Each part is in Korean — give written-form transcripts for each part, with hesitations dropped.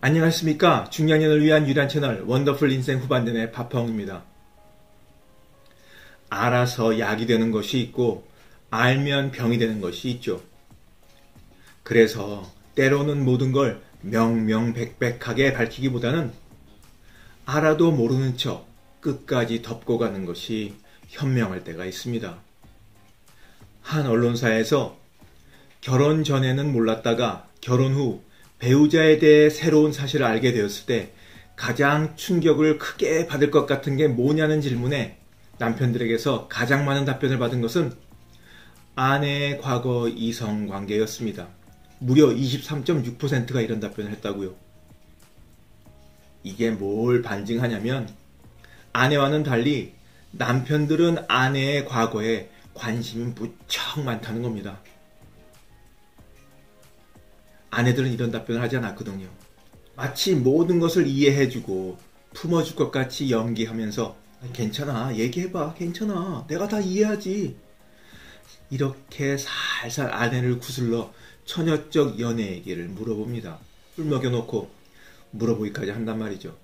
안녕하십니까. 중년년을 위한 유일한 채널 원더풀 인생 후반전의 파펑입니다. 알아서 약이 되는 것이 있고 알면 병이 되는 것이 있죠. 그래서 때로는 모든 걸 명명백백하게 밝히기보다는 알아도 모르는 척 끝까지 덮고 가는 것이 현명할 때가 있습니다. 한 언론사에서 결혼 전에는 몰랐다가 결혼 후 배우자에 대해 새로운 사실을 알게 되었을 때 가장 충격을 크게 받을 것 같은 게 뭐냐는 질문에 남편들에게서 가장 많은 답변을 받은 것은 아내의 과거 이성관계였습니다. 무려 23.6%가 이런 답변을 했다고요. 이게 뭘 반증하냐면 아내와는 달리 남편들은 아내의 과거에 관심이 무척 많다는 겁니다. 아내들은 이런 답변을 하지 않았거든요. 마치 모든 것을 이해해주고 품어줄 것 같이 연기하면서 괜찮아, 얘기해봐, 괜찮아, 내가 다 이해하지. 이렇게 살살 아내를 구슬러 처녀적 연애 얘기를 물어봅니다. 술 먹여놓고 물어보기까지 한단 말이죠.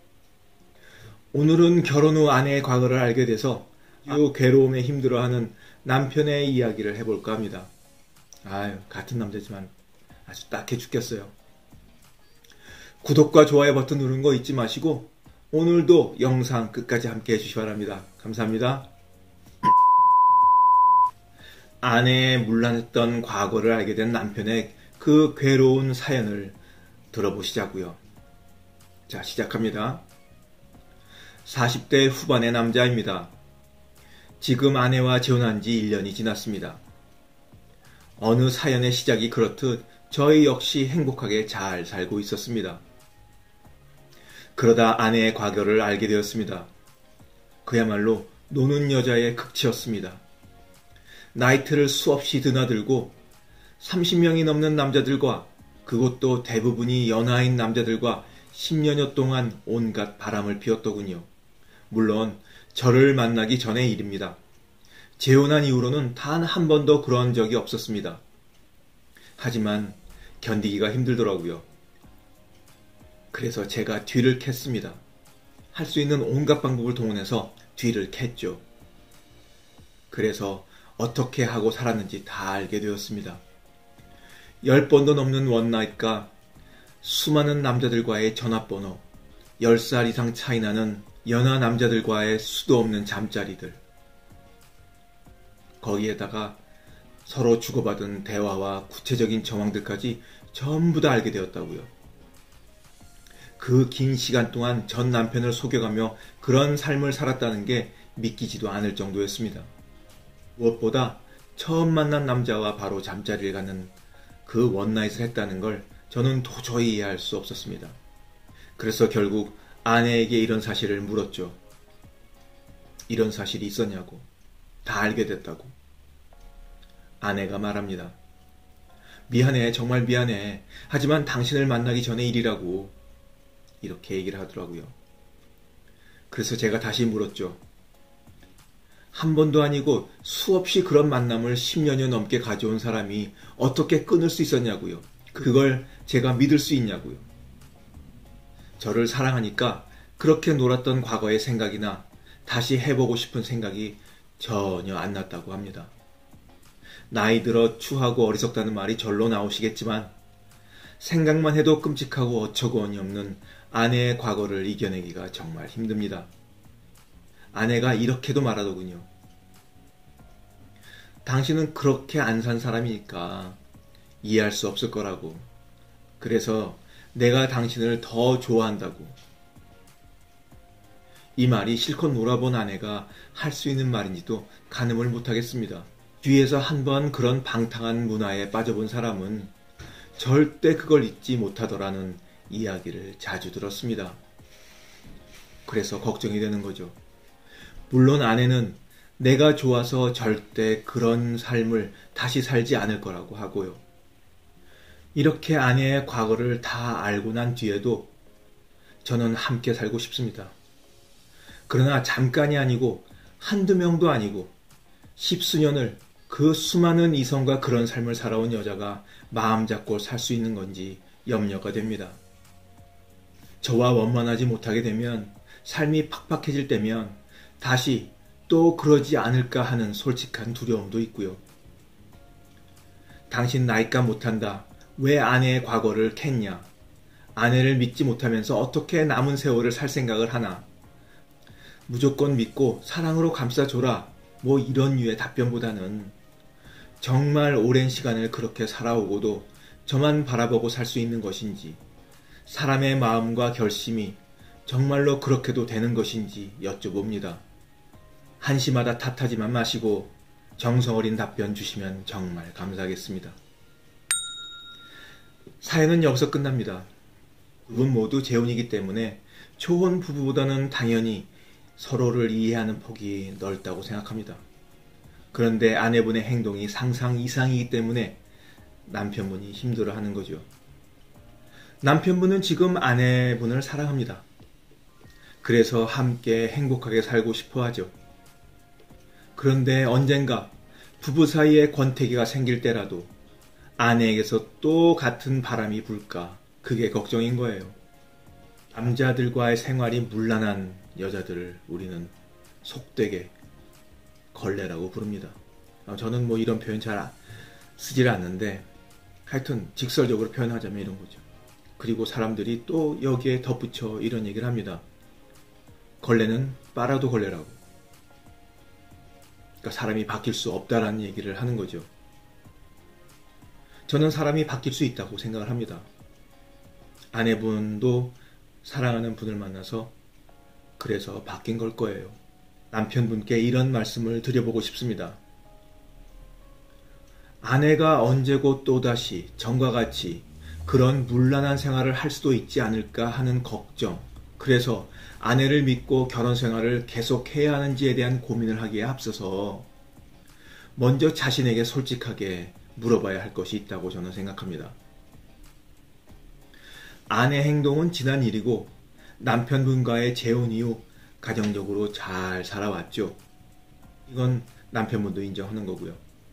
오늘은 결혼 후 아내의 과거를 알게 돼서 이 괴로움에 힘들어하는 남편의 이야기를 해볼까 합니다. 같은 남자지만 아주 딱해 죽겠어요. 구독과 좋아요 버튼 누르는 거 잊지 마시고 오늘도 영상 끝까지 함께 해주시기 바랍니다. 감사합니다. 아내의 문란했던 과거를 알게 된 남편의 그 괴로운 사연을 들어보시자고요. 자, 시작합니다. 40대 후반의 남자입니다. 지금 아내와 재혼한 지 1년이 지났습니다. 어느 사연의 시작이 그렇듯 저희 역시 행복하게 잘 살고 있었습니다. 그러다 아내의 과거를 알게 되었습니다. 그야말로 노는 여자의 극치였습니다. 나이트를 수없이 드나들고 30명이 넘는 남자들과 그것도 대부분이 연하인 남자들과 10년여 동안 온갖 바람을 피웠더군요. 물론 저를 만나기 전의 일입니다. 재혼한 이후로는 단 한 번도 그런 적이 없었습니다. 하지만 견디기가 힘들더라고요. 그래서 제가 뒤를 캤습니다. 할 수 있는 온갖 방법을 동원해서 뒤를 캤죠. 그래서 어떻게 하고 살았는지 다 알게 되었습니다. 10번도 넘는 원나잇과 수많은 남자들과의 전화번호, 10살 이상 차이 나는 연하 남자들과의 수도 없는 잠자리들, 거기에다가 서로 주고받은 대화와 구체적인 정황들까지 전부 다 알게 되었다고요. 그 긴 시간 동안 전 남편을 속여가며 그런 삶을 살았다는 게 믿기지도 않을 정도였습니다. 무엇보다 처음 만난 남자와 바로 잠자리를 가는 그 원나잇을 했다는 걸 저는 도저히 이해할 수 없었습니다. 그래서 결국 아내에게 이런 사실을 물었죠. 이런 사실이 있었냐고. 다 알게 됐다고. 아내가 말합니다. 미안해, 정말 미안해. 하지만 당신을 만나기 전의 일이라고. 이렇게 얘기를 하더라고요. 그래서 제가 다시 물었죠. 한 번도 아니고 수없이 그런 만남을 10년여 넘게 가져온 사람이 어떻게 끊을 수 있었냐고요. 그걸 제가 믿을 수 있냐고요. 저를 사랑하니까 그렇게 놀았던 과거의 생각이나 다시 해보고 싶은 생각이 전혀 안 났다고 합니다. 나이 들어 추하고 어리석다는 말이 절로 나오시겠지만 생각만 해도 끔찍하고 어처구니 없는 아내의 과거를 이겨내기가 정말 힘듭니다. 아내가 이렇게도 말하더군요. 당신은 그렇게 안 산 사람이니까 이해할 수 없을 거라고. 그래서 내가 당신을 더 좋아한다고. 이 말이 실컷 놀아본 아내가 할 수 있는 말인지도 가늠을 못하겠습니다. 뒤에서 한번 그런 방탕한 문화에 빠져본 사람은 절대 그걸 잊지 못하더라는 이야기를 자주 들었습니다. 그래서 걱정이 되는 거죠. 물론 아내는 내가 좋아서 절대 그런 삶을 다시 살지 않을 거라고 하고요. 이렇게 아내의 과거를 다 알고 난 뒤에도 저는 함께 살고 싶습니다. 그러나 잠깐이 아니고 한두 명도 아니고 10수년을 그 수많은 이성과 그런 삶을 살아온 여자가 마음 잡고 살 수 있는 건지 염려가 됩니다. 저와 원만하지 못하게 되면, 삶이 팍팍해질 때면 다시 또 그러지 않을까 하는 솔직한 두려움도 있고요. 당신 나이가 못한다. 왜 아내의 과거를 캤냐? 아내를 믿지 못하면서 어떻게 남은 세월을 살 생각을 하나? 무조건 믿고 사랑으로 감싸줘라. 뭐 이런 류의 답변보다는 정말 오랜 시간을 그렇게 살아오고도 저만 바라보고 살 수 있는 것인지, 사람의 마음과 결심이 정말로 그렇게도 되는 것인지 여쭤봅니다. 한시마다 탓하지만 마시고 정성 어린 답변 주시면 정말 감사하겠습니다. 사연은 여기서 끝납니다. 두 분 모두 재혼이기 때문에 초혼 부부보다는 당연히 서로를 이해하는 폭이 넓다고 생각합니다. 그런데 아내분의 행동이 상상 이상이기 때문에 남편분이 힘들어하는 거죠. 남편분은 지금 아내분을 사랑합니다. 그래서 함께 행복하게 살고 싶어 하죠. 그런데 언젠가 부부 사이에 권태기가 생길 때라도 아내에게서 또 같은 바람이 불까, 그게 걱정인 거예요. 남자들과의 생활이 문란한 여자들을 우리는 속되게 걸레라고 부릅니다. 저는 뭐 이런 표현 잘 쓰질 않는데 하여튼 직설적으로 표현하자면 이런 거죠. 그리고 사람들이 또 여기에 덧붙여 이런 얘기를 합니다. 걸레는 빨아도 걸레라고. 그러니까 사람이 바뀔 수 없다라는 얘기를 하는 거죠. 저는 사람이 바뀔 수 있다고 생각을 합니다. 아내분도 사랑하는 분을 만나서 그래서 바뀐 걸 거예요. 남편분께 이런 말씀을 드려보고 싶습니다. 아내가 언제고 또다시 전과 같이 그런 문란한 생활을 할 수도 있지 않을까 하는 걱정, 그래서 아내를 믿고 결혼 생활을 계속해야 하는지에 대한 고민을 하기에 앞서서 먼저 자신에게 솔직하게 물어봐야 할 것이 있다고 저는 생각합니다. 아내 행동은 지난 일이고 남편분과의 재혼 이후 가정적으로 잘 살아왔죠. 이건 남편분도 인정하는 거고요.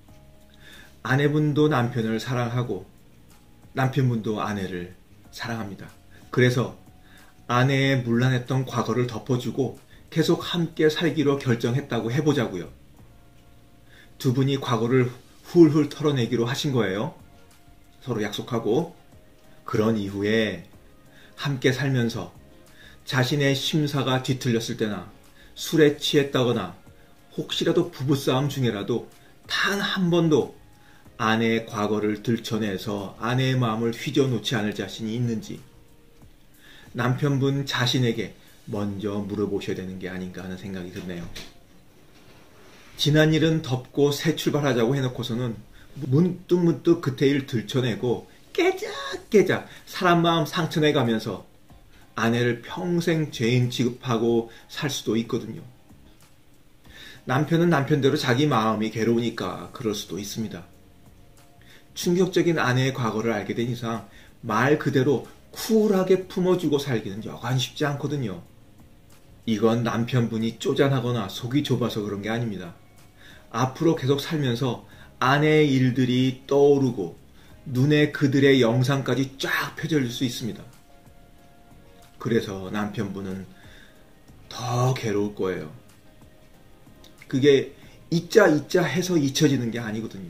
아내분도 남편을 사랑하고 남편분도 아내를 사랑합니다. 그래서 아내의 문란했던 과거를 덮어주고 계속 함께 살기로 결정했다고 해보자고요. 두 분이 과거를 훌훌 털어내기로 하신 거예요. 서로 약속하고. 그런 이후에 함께 살면서 자신의 심사가 뒤틀렸을 때나 술에 취했다거나 혹시라도 부부싸움 중에라도 단 한 번도 아내의 과거를 들춰내서 아내의 마음을 휘저놓지 않을 자신이 있는지 남편분 자신에게 먼저 물어보셔야 되는 게 아닌가 하는 생각이 드네요. 지난 일은 덮고 새 출발하자고 해놓고서는 문득문득 그때 일 들춰내고 깨작깨작 사람 마음 상처내가면서 아내를 평생 죄인 취급하고 살 수도 있거든요. 남편은 남편대로 자기 마음이 괴로우니까 그럴 수도 있습니다. 충격적인 아내의 과거를 알게 된 이상 말 그대로 쿨하게 품어주고 살기는 여간 쉽지 않거든요. 이건 남편분이 쪼잔하거나 속이 좁아서 그런 게 아닙니다. 앞으로 계속 살면서 아내의 일들이 떠오르고 눈에 그들의 영상까지 쫙 펴질 수 있습니다. 그래서 남편분은 더 괴로울 거예요. 그게 잊자 해서 잊혀지는 게 아니거든요.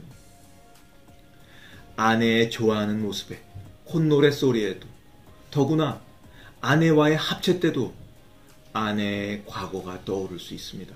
아내의 좋아하는 모습에, 콧노래 소리에도, 더구나 아내와의 합체 때도 아내의 과거가 떠오를 수 있습니다.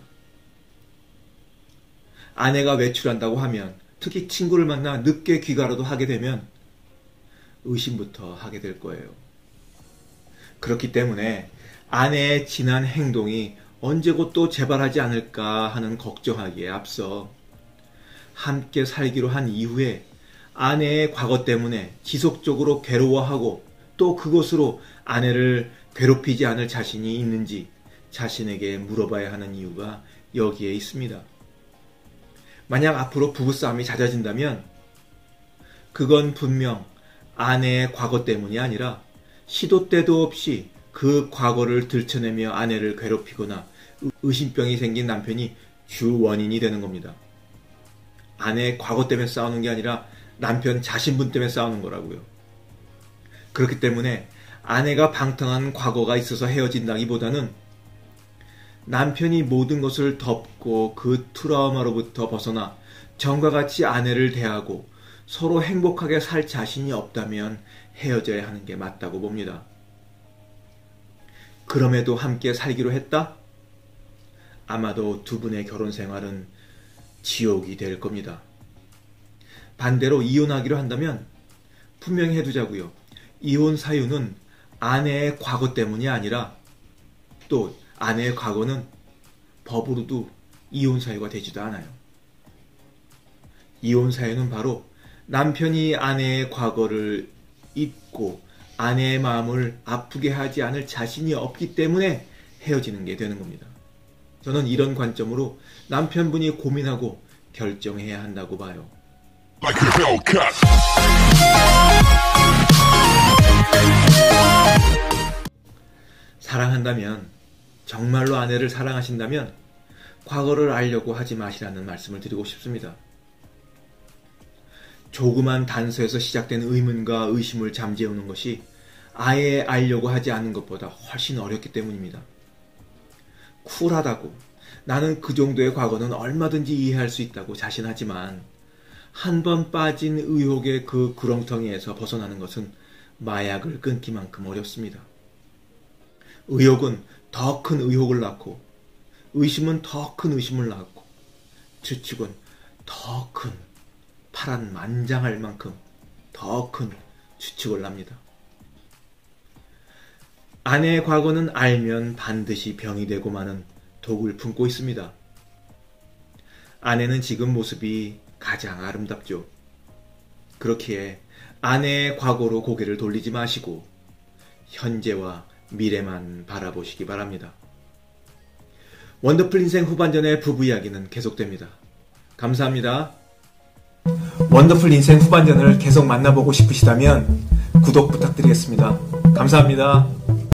아내가 외출한다고 하면, 특히 친구를 만나 늦게 귀가라도 하게 되면 의심부터 하게 될 거예요. 그렇기 때문에 아내의 지난 행동이 언제고 또 재발하지 않을까 하는 걱정하기에 앞서 함께 살기로 한 이후에 아내의 과거 때문에 지속적으로 괴로워하고 또 그것으로 아내를 괴롭히지 않을 자신이 있는지 자신에게 물어봐야 하는 이유가 여기에 있습니다. 만약 앞으로 부부싸움이 잦아진다면 그건 분명 아내의 과거 때문이 아니라 시도 때도 없이 그 과거를 들춰내며 아내를 괴롭히거나 의심병이 생긴 남편이 주 원인이 되는 겁니다. 아내의 과거 때문에 싸우는 게 아니라 남편 자신분 때문에 싸우는 거라고요. 그렇기 때문에 아내가 방탕한 과거가 있어서 헤어진다기보다는 남편이 모든 것을 덮고 그 트라우마로부터 벗어나 전과 같이 아내를 대하고 서로 행복하게 살 자신이 없다면 헤어져야 하는 게 맞다고 봅니다. 그럼에도 함께 살기로 했다? 아마도 두 분의 결혼 생활은 지옥이 될 겁니다. 반대로 이혼하기로 한다면 분명히 해두자고요. 이혼 사유는 아내의 과거 때문이 아니라 또 아내의 과거는 법으로도 이혼 사유가 되지도 않아요. 이혼 사유는 바로 남편이 아내의 과거를 잊고 아내의 마음을 아프게 하지 않을 자신이 없기 때문에 헤어지는 게 되는 겁니다. 저는 이런 관점으로 남편분이 고민하고 결정해야 한다고 봐요. 사랑한다면, 정말로 아내를 사랑하신다면 과거를 알려고 하지 마시라는 말씀을 드리고 싶습니다. 조그만 단서에서 시작된 의문과 의심을 잠재우는 것이 아예 알려고 하지 않는 것보다 훨씬 어렵기 때문입니다. 쿨하다고 나는 그 정도의 과거는 얼마든지 이해할 수 있다고 자신하지만 한 번 빠진 의혹의 그 구렁텅이에서 벗어나는 것은 마약을 끊기만큼 어렵습니다. 의혹은 더 큰 의혹을 낳고 의심은 더 큰 의심을 낳고 추측은 더 큰 파란 만장할 만큼 더 큰 추측을 납니다. 아내의 과거는 알면 반드시 병이 되고 마는 독을 품고 있습니다. 아내는 지금 모습이 가장 아름답죠. 그렇기에 아내의 과거로 고개를 돌리지 마시고 현재와 미래만 바라보시기 바랍니다. 원더풀 인생 후반전의 부부 이야기는 계속됩니다. 감사합니다. 원더풀 인생 후반전을 계속 만나보고 싶으시다면 구독 부탁드리겠습니다. 감사합니다.